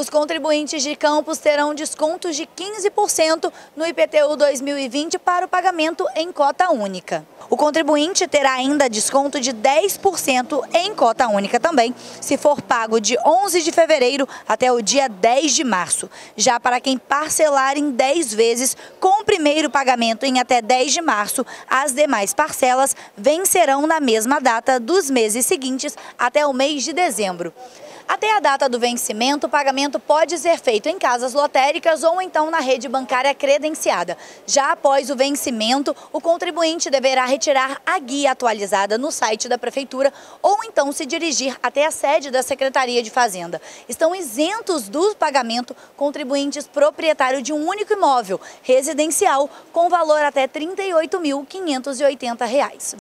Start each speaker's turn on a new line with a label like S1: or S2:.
S1: Os contribuintes de Campos terão descontos de 15% no IPTU 2020 para o pagamento em cota única. O contribuinte terá ainda desconto de 10% em cota única também, se for pago de 11 de fevereiro até o dia 10 de março. Já para quem parcelar em 10 vezes, com o primeiro pagamento em até 10 de março, as demais parcelas vencerão na mesma data dos meses seguintes até o mês de dezembro. Até a data do vencimento, o pagamento pode ser feito em casas lotéricas ou então na rede bancária credenciada. Já após o vencimento, o contribuinte deverá retirar a guia atualizada no site da Prefeitura ou então se dirigir até a sede da Secretaria de Fazenda. Estão isentos do pagamento contribuintes proprietários de um único imóvel residencial com valor até R$ 38.580.